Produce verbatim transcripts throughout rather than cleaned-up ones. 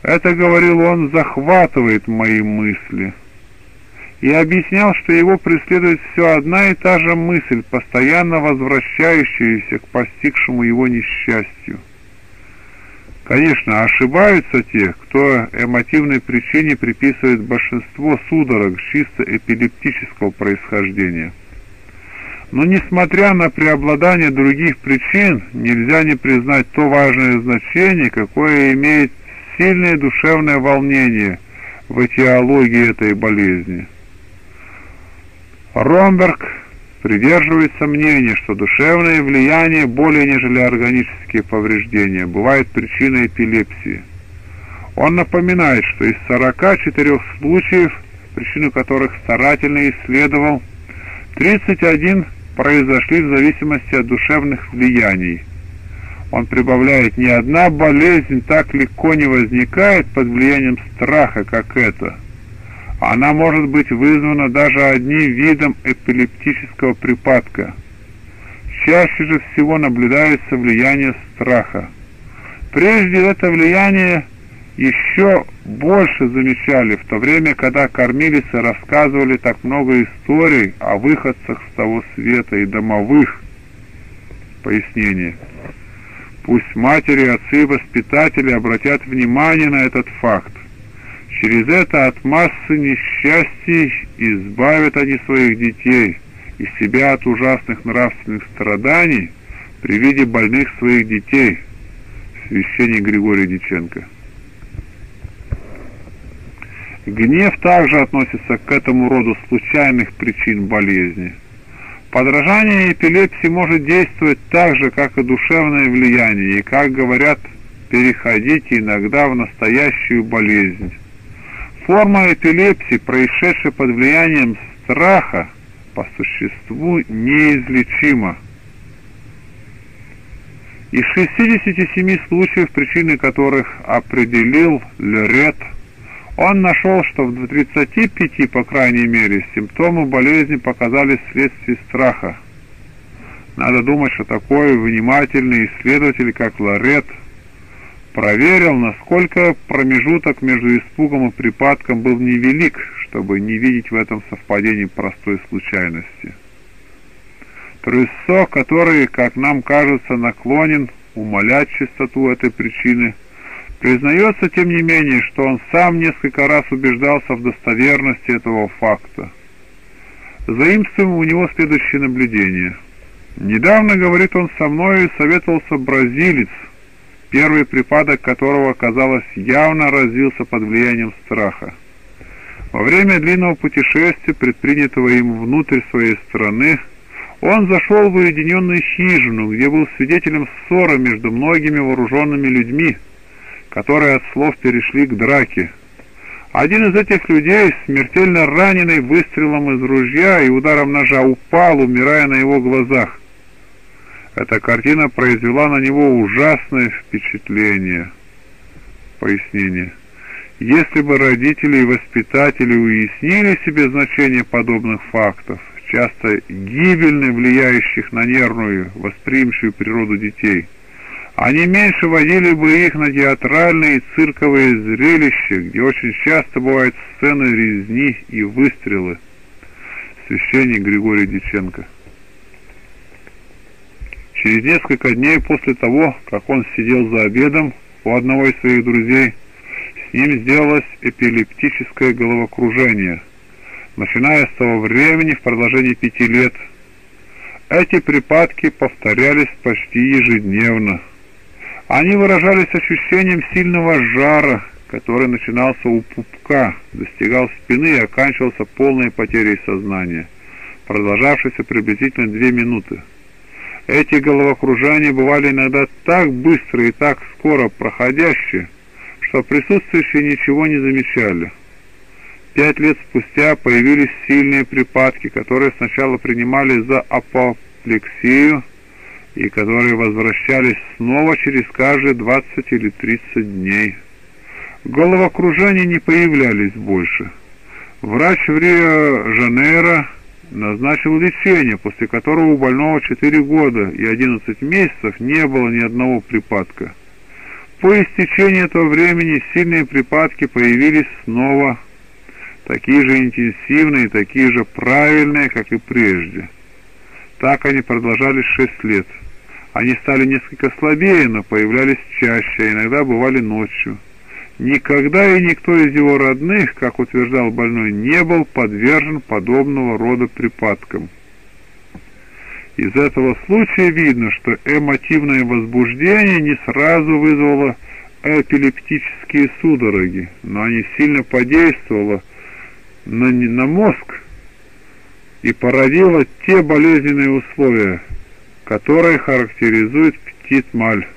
Это, говорил он, захватывает мои мысли. И объяснял, что его преследует все одна и та же мысль, постоянно возвращающаяся к постигшему его несчастью. Конечно, ошибаются те, кто эмотивной причине приписывает большинство судорог чисто эпилептического происхождения. Но несмотря на преобладание других причин, нельзя не признать то важное значение, какое имеет сильное душевное волнение в этиологии этой болезни. Ромберг придерживается мнения, что душевное влияние более нежели органические повреждения бывает причиной эпилепсии. Он напоминает, что из сорока четырёх случаев, причину которых старательно исследовал, тридцать один произошли в зависимости от душевных влияний. Он прибавляет: ни одна болезнь так легко не возникает под влиянием страха, как эта. Она может быть вызвана даже одним видом эпилептического припадка. Чаще же всего наблюдается влияние страха. Прежде это влияние еще больше замечали в то время, когда кормилицы рассказывали так много историй о выходцах с того света и домовых. Пояснение. Пусть матери, отцы и воспитатели обратят внимание на этот факт. Через это от массы несчастий избавят они своих детей и себя от ужасных нравственных страданий при виде больных своих детей. Священник Григорий Диченко. Гнев также относится к этому роду случайных причин болезни. Подражание эпилепсии может действовать так же, как и душевное влияние, и, как говорят, переходить иногда в настоящую болезнь. Форма эпилепсии, происшедшая под влиянием страха, по существу неизлечима. Из шестидесяти семи случаев, причины которых определил Лерет, он нашел, что в тридцати пяти, по крайней мере, симптомы болезни показались вследствие страха. Надо думать, что такой внимательный исследователь, как Лерет, проверил, насколько промежуток между испугом и припадком был невелик, чтобы не видеть в этом совпадении простой случайности. Труссо, который, как нам кажется, наклонен умалять чистоту этой причины, признается, тем не менее, что он сам несколько раз убеждался в достоверности этого факта. Заимствуем у него следующее наблюдение. Недавно, говорит он, со мной советовался бразилец, первый припадок которого, казалось, явно развился под влиянием страха. Во время длинного путешествия, предпринятого им внутрь своей страны, он зашел в уединенную хижину, где был свидетелем ссоры между многими вооруженными людьми, которые от слов перешли к драке. Один из этих людей, смертельно раненый выстрелом из ружья и ударом ножа, упал, умирая на его глазах. Эта картина произвела на него ужасное впечатление. Пояснение. Если бы родители и воспитатели уяснили себе значение подобных фактов, часто гибельно влияющих на нервную, восприимчивую природу детей, они меньше водили бы их на театральные и цирковые зрелища, где очень часто бывают сцены резни и выстрелы. Священник Григорий Диченко. Через несколько дней после того, как он сидел за обедом у одного из своих друзей, с ним сделалось эпилептическое головокружение. Начиная с того времени, в продолжении пяти лет, эти припадки повторялись почти ежедневно. Они выражались ощущением сильного жара, который начинался у пупка, достигал спины и оканчивался полной потерей сознания, продолжавшейся приблизительно две минуты. Эти головокружения бывали иногда так быстро и так скоро проходящие, что присутствующие ничего не замечали. Пять лет спустя появились сильные припадки, которые сначала принимали за апоплексию и которые возвращались снова через каждые двадцать или тридцать дней. Головокружения не появлялись больше. Врач в Рио-Жанейро назначил лечение, после которого у больного четыре года и одиннадцать месяцев не было ни одного припадка. По истечении этого времени сильные припадки появились снова, такие же интенсивные, такие же правильные, как и прежде. Так они продолжались шесть лет. Они стали несколько слабее, но появлялись чаще, а иногда бывали ночью. Никогда и никто из его родных, как утверждал больной, не был подвержен подобного рода припадкам. Из этого случая видно, что эмотивное возбуждение не сразу вызвало эпилептические судороги, но они сильно подействовало на, на мозг и породило те болезненные условия, которые характеризуют птит-маль.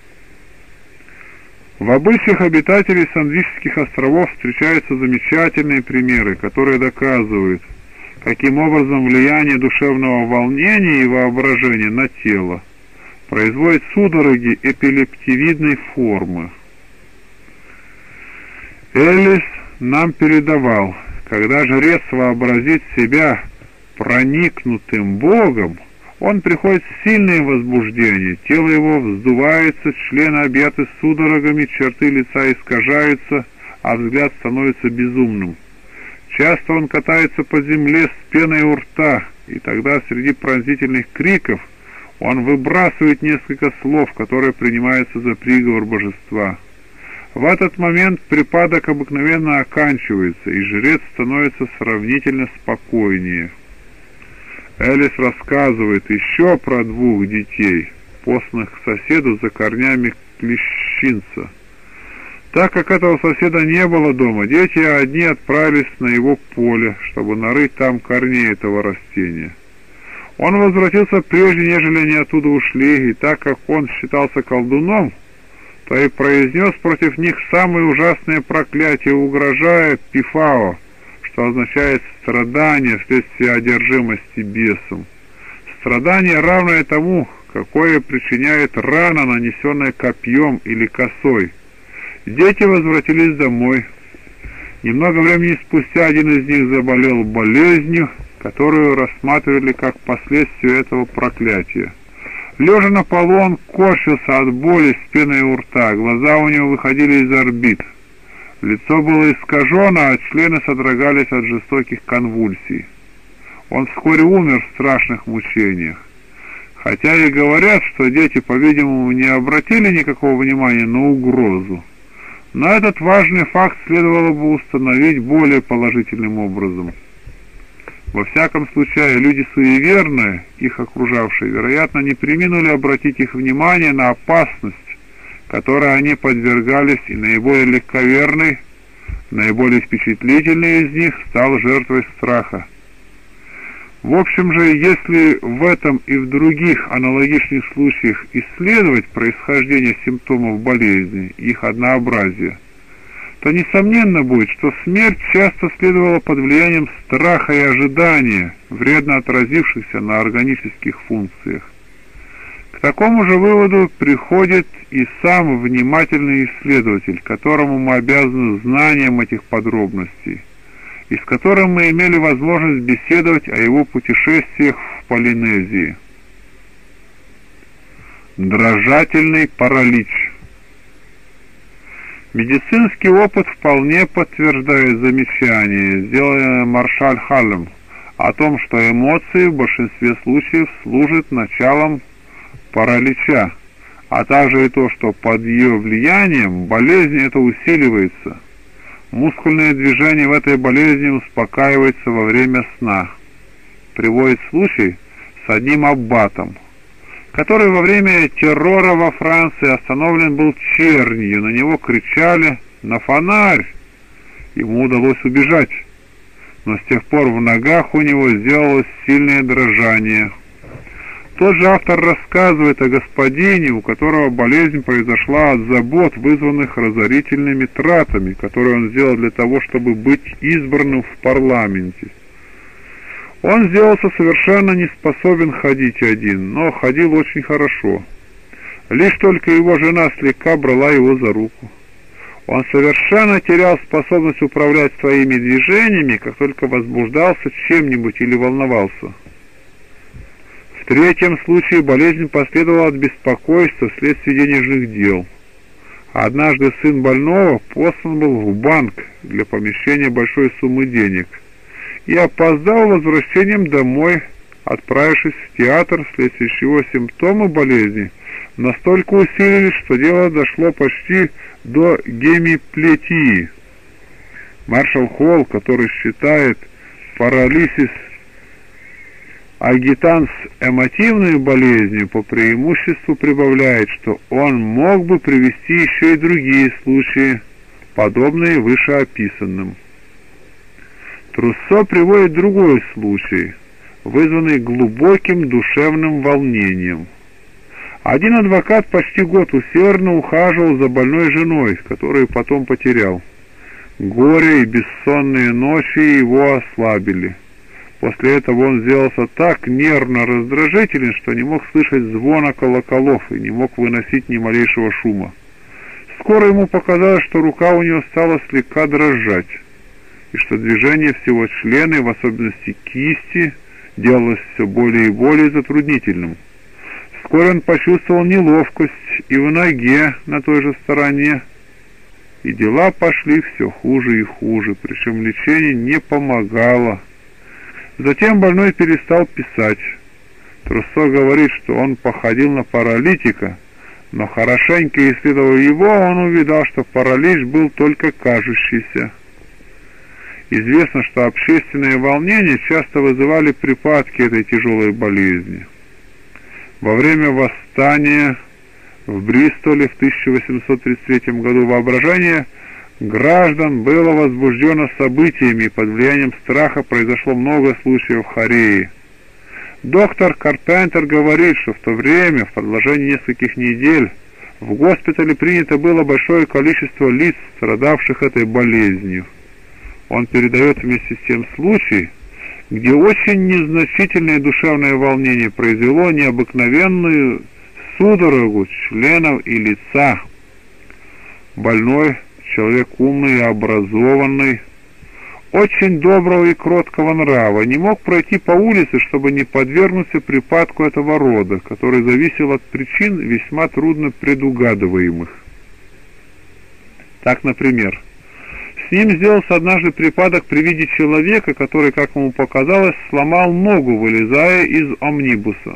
В обычаях обитателей Сандвичских островов встречаются замечательные примеры, которые доказывают, каким образом влияние душевного волнения и воображения на тело производит судороги эпилептивидной формы. Эллис нам передавал, когда жрец вообразит себя проникнутым Богом, он приходит в сильное возбуждение, тело его вздувается, члены объяты судорогами, черты лица искажаются, а взгляд становится безумным. Часто он катается по земле с пеной у рта, и тогда среди пронзительных криков он выбрасывает несколько слов, которые принимаются за приговор божества. В этот момент припадок обыкновенно оканчивается, и жрец становится сравнительно спокойнее. Эллис рассказывает еще про двух детей, посланных к соседу за корнями клещинца. Так как этого соседа не было дома, дети одни отправились на его поле, чтобы нарыть там корней этого растения. Он возвратился прежде, нежели они оттуда ушли, и так как он считался колдуном, то и произнес против них самое ужасное проклятие, угрожая Пифао, что означает страдание вследствие одержимости бесом. Страдание, равное тому, какое причиняет рана, нанесенная копьем или косой. Дети возвратились домой. Немного времени спустя один из них заболел болезнью, которую рассматривали как последствие этого проклятия. Лежа на полу, он корчился от боли с пеной у рта, глаза у него выходили из орбит. Лицо было искажено, а члены содрогались от жестоких конвульсий. Он вскоре умер в страшных мучениях. Хотя и говорят, что дети, по-видимому, не обратили никакого внимания на угрозу, но этот важный факт следовало бы установить более положительным образом. Во всяком случае, люди суеверные, их окружавшие, вероятно, не преминули обратить их внимание на опасность, которой они подвергались, и наиболее легковерный, наиболее впечатлительный из них стал жертвой страха. В общем же, если в этом и в других аналогичных случаях исследовать происхождение симптомов болезни, их однообразие, то несомненно будет, что смерть часто следовала под влиянием страха и ожидания, вредно отразившихся на органических функциях. К такому же выводу приходит и сам внимательный исследователь, которому мы обязаны знанием этих подробностей, и с которым мы имели возможность беседовать о его путешествиях в Полинезии. Дрожательный паралич. Медицинский опыт вполне подтверждает замечание, сделанное Маршаль Халлем, о том, что эмоции в большинстве случаев служат началом паралича, а также и то, что под ее влиянием болезнь эта усиливается. Мускульное движение в этой болезни успокаивается во время сна. Приводит случай с одним аббатом, который во время террора во Франции остановлен был чернью, на него кричали «на фонарь!». Ему удалось убежать, но с тех пор в ногах у него сделалось сильное дрожание. Тот же автор рассказывает о господине, у которого болезнь произошла от забот, вызванных разорительными тратами, которые он сделал для того, чтобы быть избранным в парламенте. Он сделался совершенно не способен ходить один, но ходил очень хорошо. Лишь только его жена слегка брала его за руку. Он совершенно терял способность управлять своими движениями, как только возбуждался чем-нибудь или волновался. В третьем случае болезнь последовала от беспокойства вследствие денежных дел. Однажды сын больного послан был в банк для помещения большой суммы денег и опоздал возвращением домой, отправившись в театр, вследствие чего симптомы болезни настолько усилились, что дело дошло почти до гемиплетии. Маршал Холл, который считает паралисис агитанс эмотивной болезнью, по преимуществу прибавляет, что он мог бы привести еще и другие случаи, подобные вышеописанным. Труссо приводит другой случай, вызванный глубоким душевным волнением. Один адвокат почти год усердно ухаживал за больной женой, которую потом потерял. Горе и бессонные ночи его ослабили. После этого он сделался так нервно раздражителен, что не мог слышать звона колоколов и не мог выносить ни малейшего шума. Скоро ему показалось, что рука у него стала слегка дрожать, и что движение всего члена, и в особенности кисти, делалось все более и более затруднительным. Вскоре он почувствовал неловкость и в ноге на той же стороне, и дела пошли все хуже и хуже, причем лечение не помогало. Затем больной перестал писать. Труссо говорит, что он походил на паралитика, но хорошенько исследовав его, он увидал, что паралич был только кажущийся. Известно, что общественные волнения часто вызывали припадки этой тяжелой болезни. Во время восстания в Бристоле в тысяча восемьсот тридцать третьем году воображение граждан было возбуждено событиями, и под влиянием страха произошло много случаев хореи. Доктор Карпентер говорит, что в то время, в продолжении нескольких недель, в госпитале принято было большое количество лиц, страдавших этой болезнью. Он передает вместе с тем случай, где очень незначительное душевное волнение произвело необыкновенную судорогу членов и лица. Больной, человек умный и образованный, очень доброго и кроткого нрава, не мог пройти по улице, чтобы не подвергнуться припадку этого рода, который зависел от причин весьма трудно предугадываемых. Так, например, с ним сделался однажды припадок при виде человека, который, как ему показалось, сломал ногу, вылезая из омнибуса.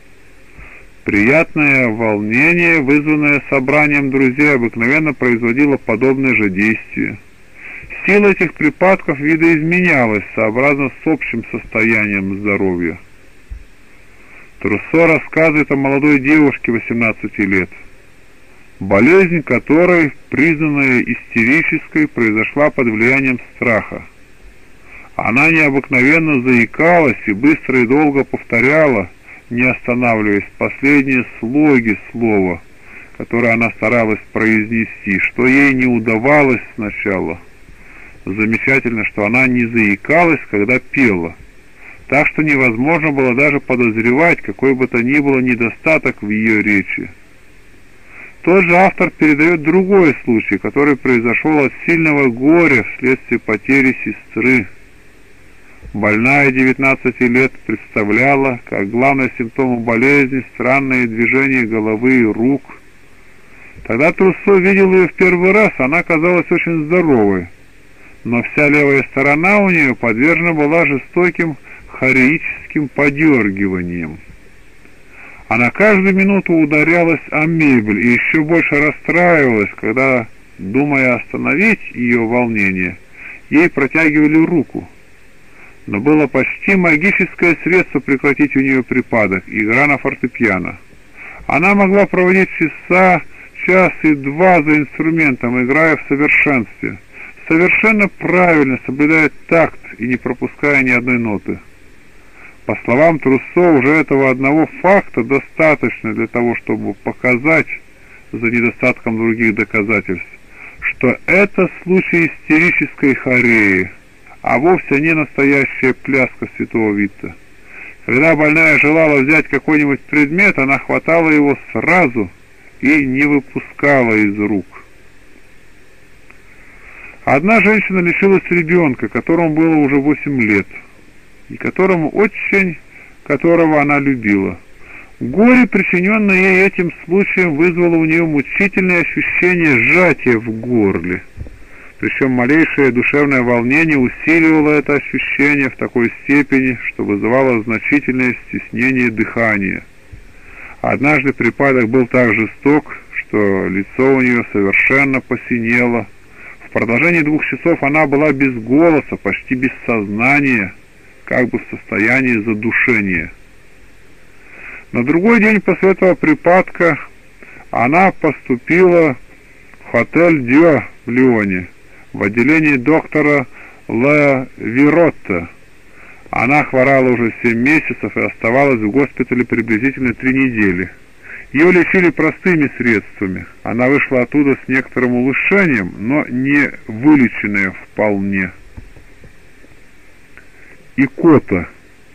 Приятное волнение, вызванное собранием друзей, обыкновенно производило подобное же действие. Сила этих припадков видоизменялась сообразно с общим состоянием здоровья. Труссо рассказывает о молодой девушке восемнадцати лет, болезнь которой, признанная истерической, произошла под влиянием страха. Она необыкновенно заикалась и быстро и долго повторяла, не останавливаясь, последние слоги слова, которое она старалась произнести, что ей не удавалось сначала. Замечательно, что она не заикалась, когда пела, так что невозможно было даже подозревать какой бы то ни было недостаток в ее речи. Тот же автор передает другой случай, который произошел от сильного горя вследствие потери сестры. Больная девятнадцати лет представляла, как главный симптом болезни, странные движения головы и рук. Тогда Труссо видел ее в первый раз, она казалась очень здоровой, но вся левая сторона у нее подвержена была жестоким хореическим подергиванием. Она каждую минуту ударялась о мебель и еще больше расстраивалась, когда, думая остановить ее волнение, ей протягивали руку. Но было почти магическое средство прекратить у нее припадок — игра на фортепиано. Она могла проводить часа, час и два за инструментом, играя в совершенстве, совершенно правильно соблюдая такт и не пропуская ни одной ноты. По словам Труссо, уже этого одного факта достаточно для того, чтобы показать, за недостатком других доказательств, что это случай истерической хореи, а вовсе не настоящая пляска святого Вита. Когда больная желала взять какой-нибудь предмет, она хватала его сразу и не выпускала из рук. Одна женщина лишилась ребенка, которому было уже восемь лет, и которому очень, которого она любила. Горе, причиненное ей этим случаем, вызвало у нее мучительное ощущение сжатия в горле. Причем малейшее душевное волнение усиливало это ощущение в такой степени, что вызывало значительное стеснение дыхания. Однажды припадок был так жесток, что лицо у нее совершенно посинело. В продолжении двух часов она была без голоса, почти без сознания, как бы в состоянии задушения. На другой день после этого припадка она поступила в отель Дё в Лионе, в отделении доктора Ле Виротта. Она хворала уже семь месяцев и оставалась в госпитале приблизительно три недели. Ее лечили простыми средствами. Она вышла оттуда с некоторым улучшением, но не вылеченная вполне. Икота.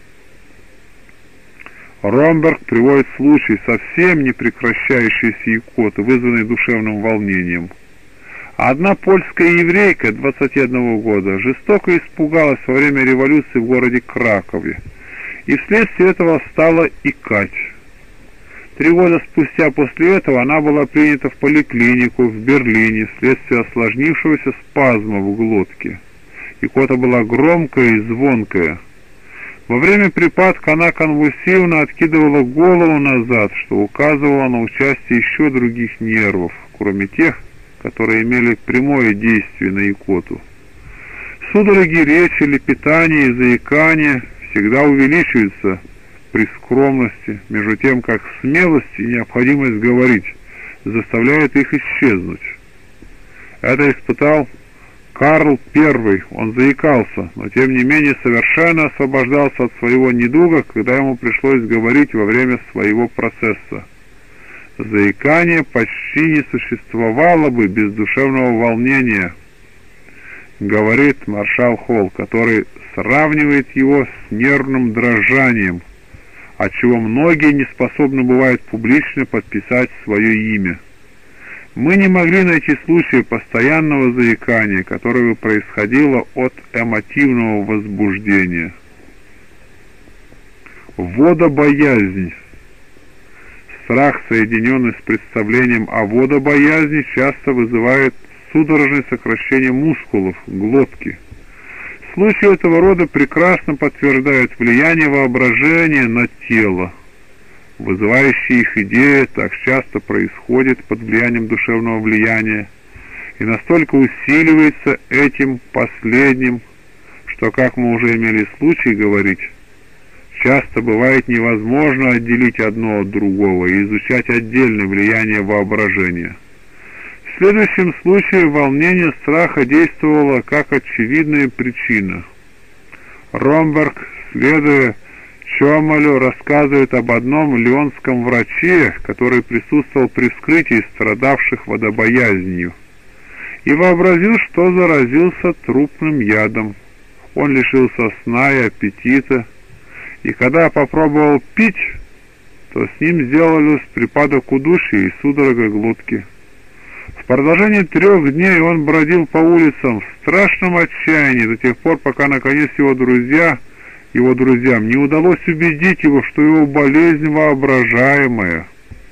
Ромберг приводит случай совсем не прекращающейся икоты, вызванной душевным волнением. Одна польская еврейка двадцати одного года жестоко испугалась во время революции в городе Кракове и вследствие этого стала икать. Три года спустя после этого она была принята в поликлинику в Берлине вследствие осложнившегося спазма в глотке. Икота была громкая и звонкая. Во время припадка она конвульсивно откидывала голову назад, что указывало на участие еще других нервов, кроме тех, которые имели прямое действие на икоту. Судороги речи, лепетания и заикания всегда увеличиваются при скромности, между тем как смелость и необходимость говорить заставляют их исчезнуть. Это испытал Карл Первый. Он заикался, но тем не менее совершенно освобождался от своего недуга, когда ему пришлось говорить во время своего процесса. Заикание почти не существовало бы без душевного волнения, говорит маршал Холл, который сравнивает его с нервным дрожанием, отчего многие не способны бывают публично подписать свое имя. Мы не могли найти случая постоянного заикания, которое бы происходило от эмотивного возбуждения. Водобоязнь. Страх, соединенный с представлением о водобоязни, часто вызывает судорожное сокращение мускулов глотки. Случаи этого рода прекрасно подтверждают влияние воображения на тело. Вызывающая их идея так часто происходит под влиянием душевного влияния и настолько усиливается этим последним, что, как мы уже имели случай говорить, часто бывает невозможно отделить одно от другого и изучать отдельное влияние воображения. В следующем случае волнение страха действовало как очевидная причина. Ромберг, следуя Чомалю, рассказывает об одном лионском враче, который присутствовал при вскрытии страдавших водобоязнью, и вообразил, что заразился трупным ядом. Он лишился сна и аппетита, и когда попробовал пить, то с ним сделались припадок удушья и судорога глотки. В продолжении трех дней он бродил по улицам в страшном отчаянии до тех пор, пока наконец его друзья, его друзьям не удалось убедить его, что его болезнь воображаемая.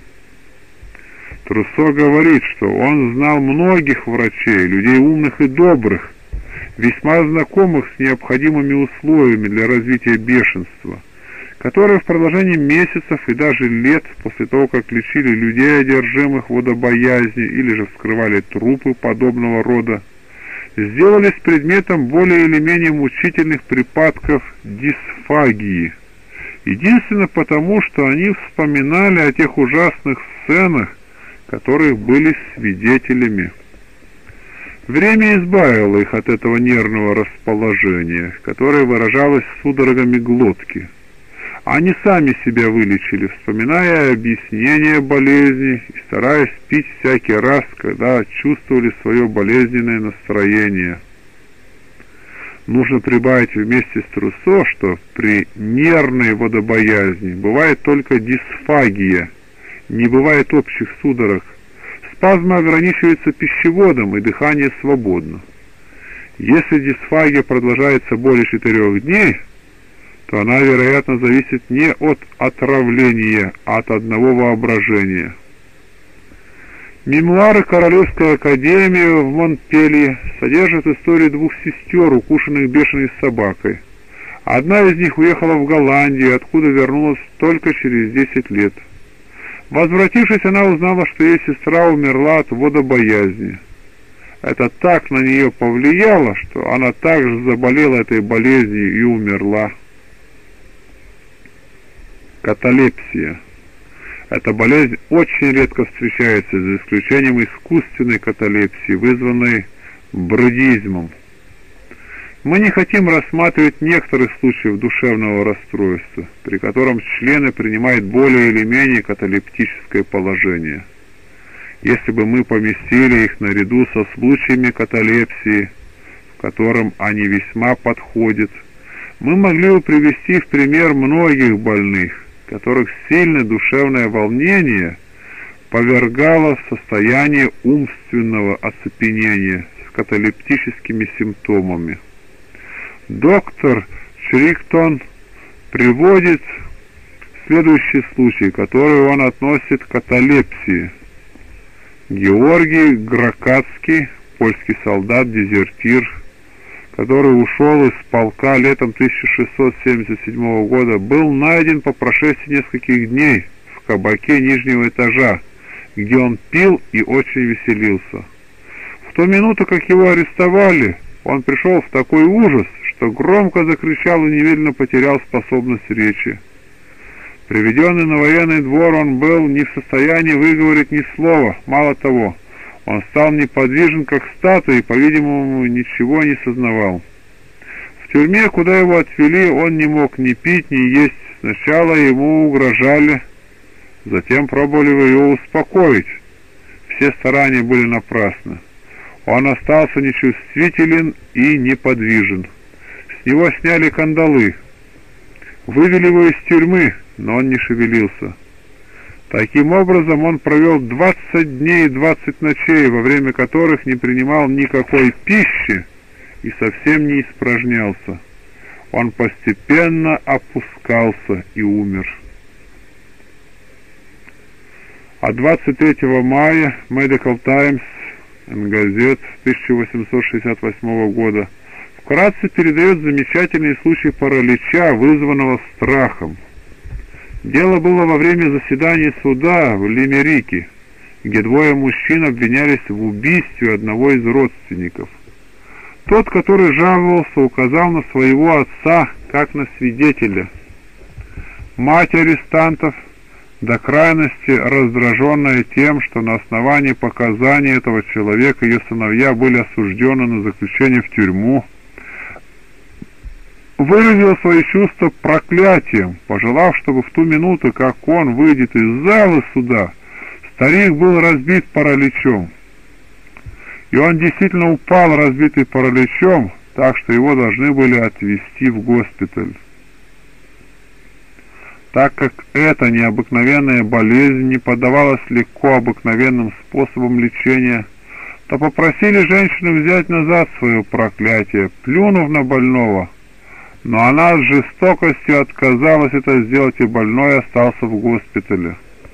Труссо говорит, что он знал многих врачей, людей умных и добрых, весьма знакомых с необходимыми условиями для развития бешенства, которые в продолжении месяцев и даже лет после того, как лечили людей, одержимых водобоязнью, или же вскрывали трупы подобного рода, сделались предметом более или менее мучительных припадков дисфагии. Единственно потому, что они вспоминали о тех ужасных сценах, которых были свидетелями. Время избавило их от этого нервного расположения, которое выражалось судорогами глотки. Они сами себя вылечили, вспоминая объяснение болезни и стараясь пить всякий раз, когда чувствовали свое болезненное настроение. Нужно прибавить вместе с Труссо, что при нервной водобоязни бывает только дисфагия, не бывает общих судорог. Спазмы ограничиваются пищеводом, и дыхание свободно. Если дисфагия продолжается более четырех дней, то она, вероятно, зависит не от отравления, а от одного воображения. Мемуары Королевской академии в Монпелье содержат историю двух сестер, укушенных бешеной собакой. Одна из них уехала в Голландию, откуда вернулась только через десять лет. Возвратившись, она узнала, что ее сестра умерла от водобоязни. Это так на нее повлияло, что она также заболела этой болезнью и умерла. Каталепсия. Эта болезнь очень редко встречается, за исключением искусственной каталепсии, вызванной брудизмом. Мы не хотим рассматривать некоторых случаев душевного расстройства, при котором члены принимают более или менее каталептическое положение. Если бы мы поместили их наряду со случаями каталепсии, в котором они весьма подходят, мы могли бы привести в пример многих больных, которых сильное душевное волнение повергало в состояние умственного оцепенения с каталептическими симптомами. Доктор Шриктон приводит следующий случай, который он относит к каталепсии. Георгий Гракацкий, польский солдат-дезертир, который ушел из полка летом тысяча шестьсот семьдесят седьмого года, был найден по прошествии нескольких дней в кабаке нижнего этажа, где он пил и очень веселился. В ту минуту, как его арестовали, он пришел в такой ужас, что громко закричал и немедленно потерял способность речи. Приведенный на военный двор, он был не в состоянии выговорить ни слова, мало того, он стал неподвижен, как статуя, и, по-видимому, ничего не сознавал. В тюрьме, куда его отвели, он не мог ни пить, ни есть. Сначала ему угрожали, затем пробовали его успокоить. Все старания были напрасны. Он остался нечувствителен и неподвижен. С него сняли кандалы. Вывели его из тюрьмы, но он не шевелился. Таким образом, он провел двадцать дней и двадцать ночей, во время которых не принимал никакой пищи и совсем не испражнялся. Он постепенно опускался и умер. А двадцать третьего мая Medical Times Gazette тысяча восемьсот шестьдесят восьмого года вкратце передает замечательный случай паралича, вызванного страхом. Дело было во время заседания суда в Лимерике, где двое мужчин обвинялись в убийстве одного из родственников. Тот, который жаловался, указал на своего отца как на свидетеля. Мать арестантов, до крайности раздраженная тем, что на основании показаний этого человека ее сыновья были осуждены на заключение в тюрьму, выразил свои чувства проклятием, пожелав, чтобы в ту минуту, как он выйдет из зала суда, старик был разбит параличом. И он действительно упал, разбитый параличом, так что его должны были отвезти в госпиталь. Так как эта необыкновенная болезнь не поддавалась легко обыкновенным способам лечения, то попросили женщину взять назад свое проклятие, плюнув на больного. Но она с жестокостью отказалась это сделать, и больной остался в госпитале.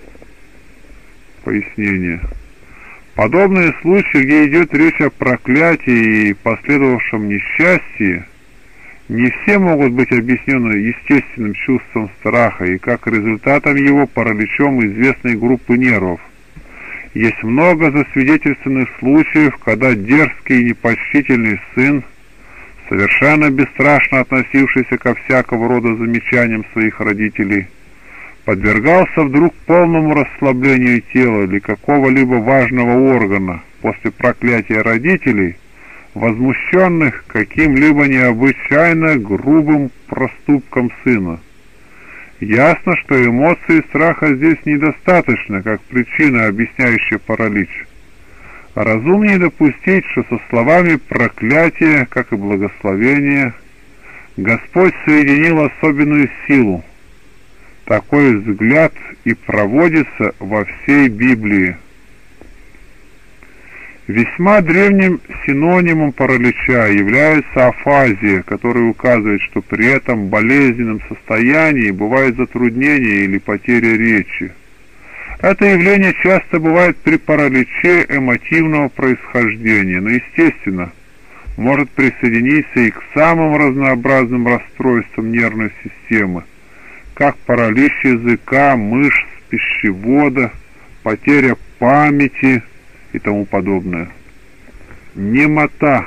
Пояснение. Подобные случаи, где идет речь о проклятии и последовавшем несчастье, не все могут быть объяснены естественным чувством страха и как результатом его параличом известной группы нервов. Есть много засвидетельственных случаев, когда дерзкий и непочтительный сын, совершенно бесстрашно относившийся ко всякого рода замечаниям своих родителей, подвергался вдруг полному расслаблению тела или какого-либо важного органа после проклятия родителей, возмущенных каким-либо необычайно грубым проступком сына. Ясно, что эмоции страха здесь недостаточно, как причина, объясняющая паралич. Разумнее допустить, что со словами проклятия, как и благословения, Господь соединил особенную силу. Такой взгляд и проводится во всей Библии. Весьма древним синонимом паралича является афазия, которая указывает, что при этом болезненном состоянии бывает затруднение или потеря речи. Это явление часто бывает при параличе эмотивного происхождения, но, естественно, может присоединиться и к самым разнообразным расстройствам нервной системы, как паралич языка, мышц, пищевода, потеря памяти и тому подобное. Немота,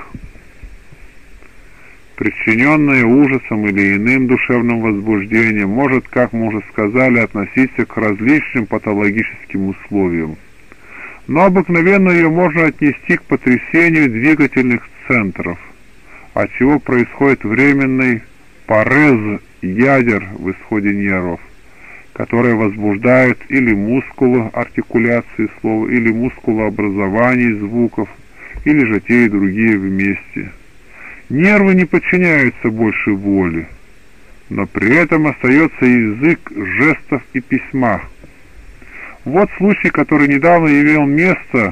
причиненная ужасом или иным душевным возбуждением, может, как мы уже сказали, относиться к различным патологическим условиям. Но обыкновенно ее можно отнести к потрясению двигательных центров, от чего происходит временный парез ядер в исходе нервов, которые возбуждают или мускулы артикуляции слова, или мускулообразование звуков, или же те и другие вместе. Нервы не подчиняются больше воле, но при этом остается язык жестов и письма. Вот случай, который недавно имел место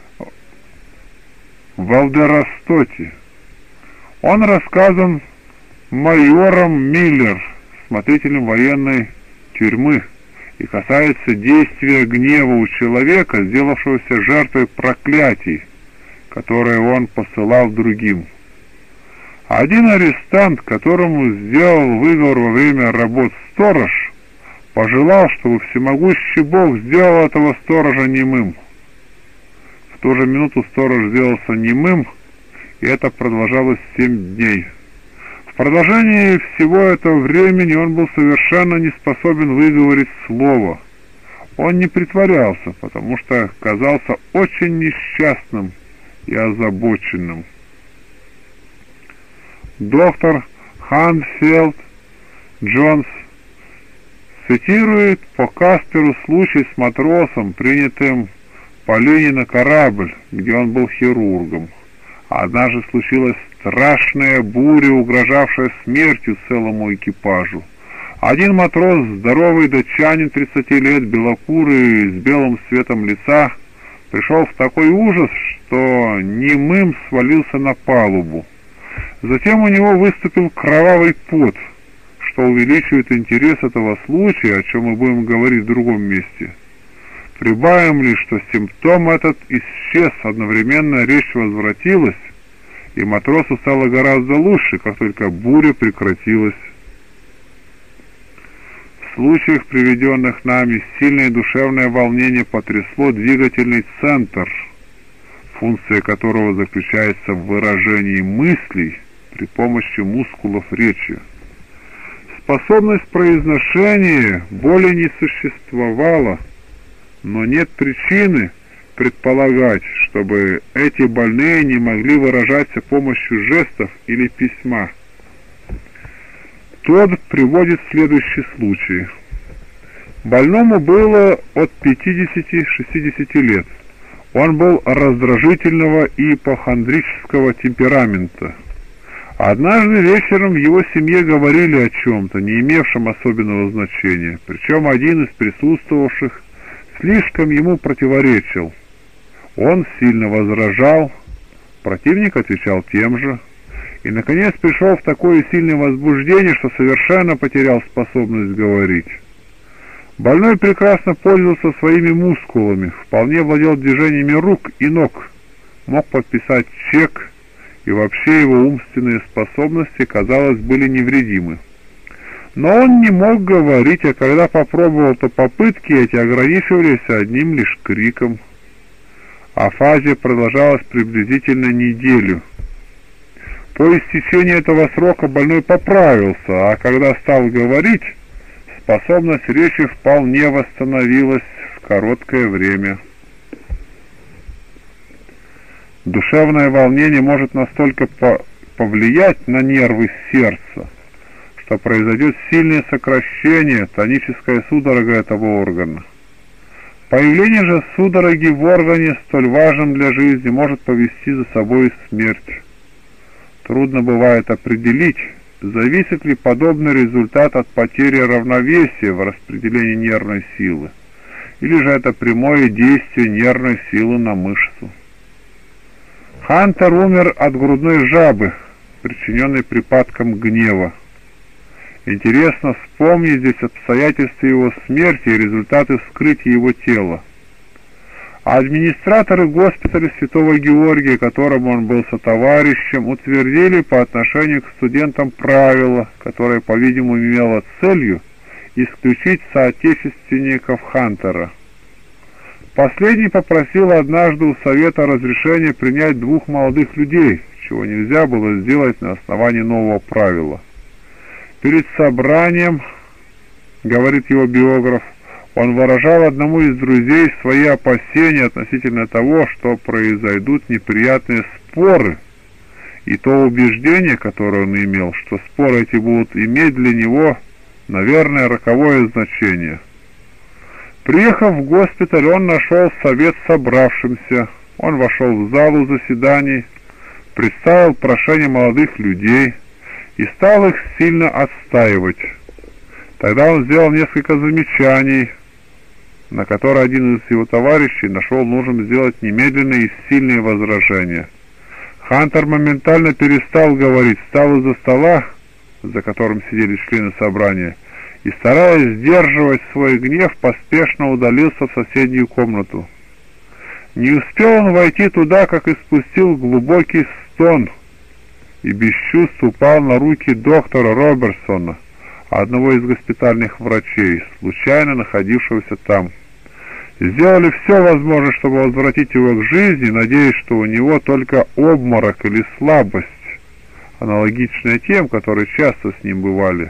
в Алдерастоте. Он рассказан майором Миллер, смотрителем военной тюрьмы, и касается действия гнева у человека, сделавшегося жертвой проклятий, которые он посылал другим. Один арестант, которому сделал выговор во время работ сторож, пожелал, чтобы всемогущий Бог сделал этого сторожа немым. В ту же минуту сторож сделался немым, и это продолжалось семь дней. В продолжении всего этого времени он был совершенно не способен выговорить слово. Он не притворялся, потому что казался очень несчастным и озабоченным. Доктор Ханфилд Джонс цитирует по Касперу случай с матросом, принятым по линии на корабль, где он был хирургом. Однажды случилась страшная буря, угрожавшая смертью целому экипажу. Один матрос, здоровый датчанин тридцати лет, белокурый, с белым цветом лица, пришел в такой ужас, что немым свалился на палубу. Затем у него выступил кровавый пот, что увеличивает интерес этого случая, о чем мы будем говорить в другом месте. Прибавим лишь, что симптом этот исчез, одновременно речь возвратилась, и матросу стало гораздо лучше, как только буря прекратилась. В случаях, приведенных нами, сильное душевное волнение потрясло двигательный центр, функция которого заключается в выражении мыслей при помощи мускулов речи. Способность произношения более не существовала, но нет причины предполагать, чтобы эти больные не могли выражаться с помощью жестов или письма. Тот приводит следующий случай. Больному было от пятидесяти-шестидесяти лет. Он был раздражительного и ипохондрического темперамента. Однажды вечером в его семье говорили о чем-то, не имевшем особенного значения, причем один из присутствовавших слишком ему противоречил. Он сильно возражал, противник отвечал тем же, и, наконец, пришел в такое сильное возбуждение, что совершенно потерял способность говорить. Больной прекрасно пользовался своими мускулами, вполне владел движениями рук и ног, мог подписать чек, и вообще его умственные способности, казалось, были невредимы. Но он не мог говорить, а когда попробовал, то попытки эти ограничивались одним лишь криком. Афазия продолжалась приблизительно неделю. По истечении этого срока больной поправился, а когда стал говорить, способность речи вполне восстановилась в короткое время. Душевное волнение может настолько по повлиять на нервы сердца, что произойдет сильное сокращение, тоническая судорога этого органа. Появление же судороги в органе, столь важном для жизни, может повести за собой смерть. Трудно бывает определить, зависит ли подобный результат от потери равновесия в распределении нервной силы, или же это прямое действие нервной силы на мышцу. Хантер умер от грудной жабы, причиненной припадком гнева. Интересно вспомнить здесь обстоятельства его смерти и результаты вскрытия его тела. Администраторы госпиталя Святого Георгия, которому он был сотоварищем, утвердили по отношению к студентам правило, которое, по-видимому, имело целью исключить соотечественников Хантера. Последний попросил однажды у совета разрешения принять двух молодых людей, чего нельзя было сделать на основании нового правила. Перед собранием, говорит его биограф, он выражал одному из друзей свои опасения относительно того, что произойдут неприятные споры, и то убеждение, которое он имел, что споры эти будут иметь для него, наверное, роковое значение. Приехав в госпиталь, он нашел совет собравшимся. Он вошел в залу заседаний, представил прошение молодых людей и стал их сильно отстаивать. Тогда он сделал несколько замечаний, на которые один из его товарищей нашел нужным сделать немедленные и сильные возражения. Хантер моментально перестал говорить, встал из-за стола, за которым сидели члены собрания, и, стараясь сдерживать свой гнев, поспешно удалился в соседнюю комнату. Не успел он войти туда, как испустил глубокий стон и без чувств упал на руки доктора Робертсона, одного из госпитальных врачей, случайно находившегося там. Сделали все возможное, чтобы возвратить его к жизни, надеясь, что у него только обморок или слабость, аналогичная тем, которые часто с ним бывали.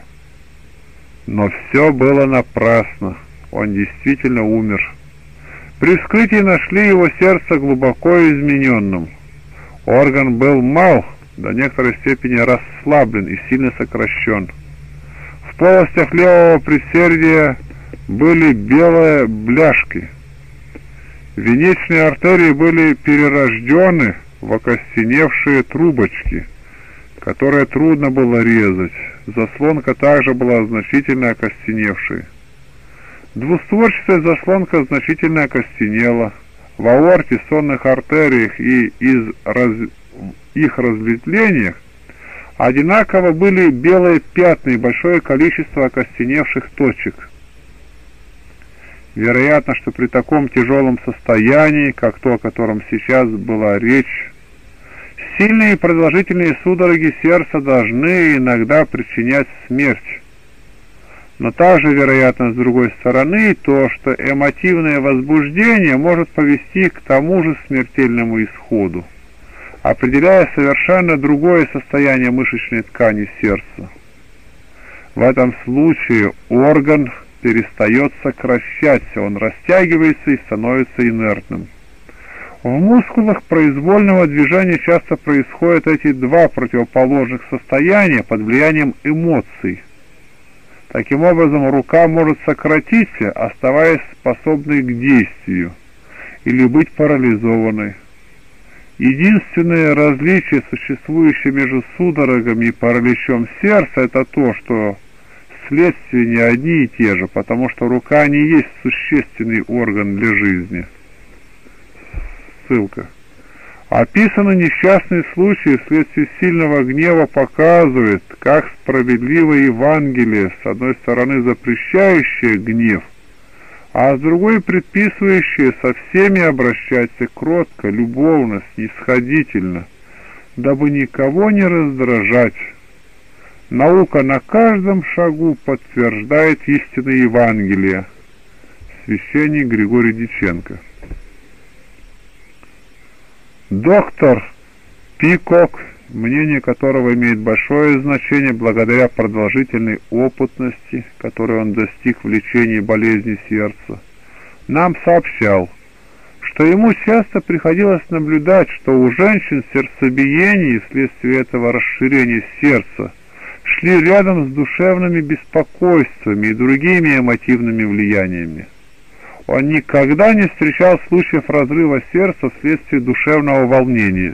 Но все было напрасно, он действительно умер. При вскрытии нашли его сердце глубоко измененным. Орган был мал, до некоторой степени расслаблен и сильно сокращен. В полостях левого предсердия были белые бляшки. Венечные артерии были перерождены в окостеневшие трубочки, которые трудно было резать. Заслонка также была значительно окостеневшей. Двустворчатая заслонка значительно окостенела. В аорте, сонных артериях и из раз... их разветвлениях одинаково были белые пятна и большое количество окостеневших точек. Вероятно, что при таком тяжелом состоянии, как то, о котором сейчас была речь, сильные и продолжительные судороги сердца должны иногда причинять смерть. Но также, вероятно, с другой стороны, то, что эмотивное возбуждение может повести к тому же смертельному исходу, определяя совершенно другое состояние мышечной ткани сердца. В этом случае орган перестает сокращаться, он растягивается и становится инертным. В мускулах произвольного движения часто происходят эти два противоположных состояния под влиянием эмоций. Таким образом, рука может сократиться, оставаясь способной к действию, или быть парализованной. Единственное различие, существующее между судорогами и параличом сердца, это то, что следствия не одни и те же, потому что рука не есть существенный орган для жизни. Ссылка. Описанный несчастный случай вследствие сильного гнева показывает, как справедливо Евангелие, с одной стороны запрещающее гнев, а с другой предписывающее со всеми обращаться кротко, любовно, снисходительно, дабы никого не раздражать. Наука на каждом шагу подтверждает истины Евангелия. Священник Григорий Дьяченко. Доктор Пикок, мнение которого имеет большое значение благодаря продолжительной опытности, которой он достиг в лечении болезни сердца, нам сообщал, что ему часто приходилось наблюдать, что у женщин сердцебиение вследствие этого расширения сердца шли рядом с душевными беспокойствами и другими эмотивными влияниями. Он никогда не встречал случаев разрыва сердца вследствие душевного волнения.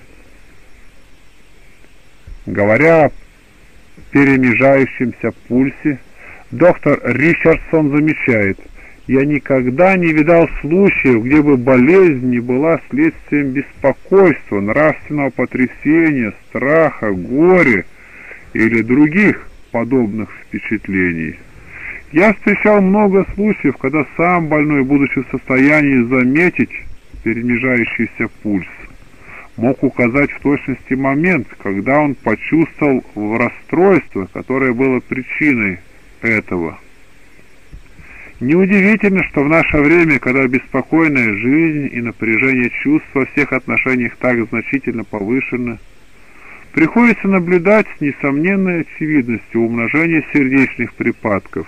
Говоря о перемежающемся пульсе, доктор Ричардсон замечает, Я никогда не видал случаев, где бы болезнь не была следствием беспокойства, нравственного потрясения, страха, горя или других подобных впечатлений. Я встречал много случаев, когда сам больной, будучи в состоянии заметить перемежающийся пульс, мог указать в точности момент, когда он почувствовал расстройство, которое было причиной этого. Неудивительно, что в наше время, когда беспокойная жизнь и напряжение чувств во всех отношениях так значительно повышены, приходится наблюдать с несомненной очевидностью умножение сердечных припадков.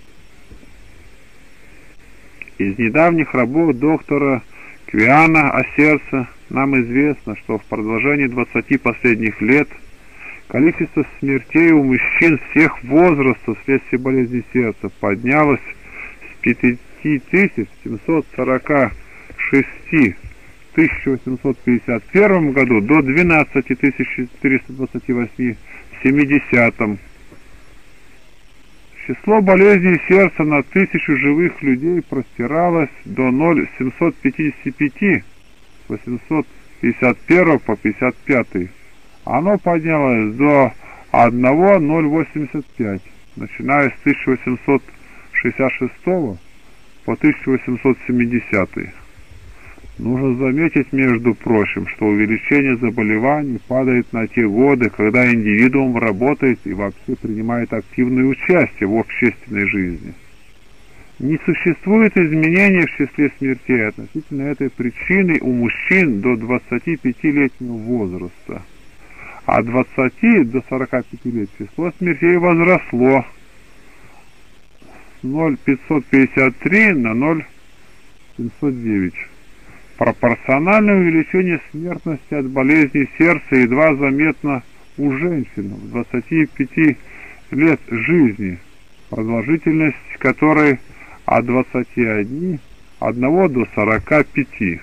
Из недавних работ доктора Квиана о сердце нам известно, что в продолжении двадцати последних лет количество смертей у мужчин всех возрастов вследствие болезни сердца поднялось с пяти тысяч семисот сорока шести в тысяча восемьсот пятьдесят первом году до двенадцати тысяч четырёхсот двадцати восьми в семидесятом. Число болезней сердца на тысячу живых людей простиралось до ноль целых семьсот пятьдесят пять с восемьсот пятьдесят первого по пятьдесят пятый. Оно поднялось до одного целых ноль восемьдесят пять, начиная с тысяча восемьсот шестьдесят шестого по тысяча восемьсот семидесятый. Нужно заметить, между прочим, что увеличение заболеваний падает на те годы, когда индивидуум работает и вообще принимает активное участие в общественной жизни. Не существует изменения в числе смертей относительно этой причины у мужчин до двадцатипятилетнего возраста, а от двадцати до сорока пяти лет число смертей возросло с ноль целых пятьсот пятьдесят три на ноль целых семьсот девять. Пропорциональное увеличение смертности от болезни сердца едва заметно у женщин в двадцати пяти лет жизни, продолжительность которой от двадцати одного до сорока пяти.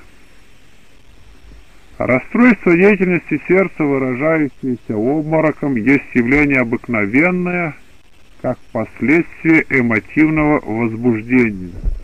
Расстройство деятельности сердца, выражающееся обмороком, есть явление обыкновенное, как последствие эмотивного возбуждения.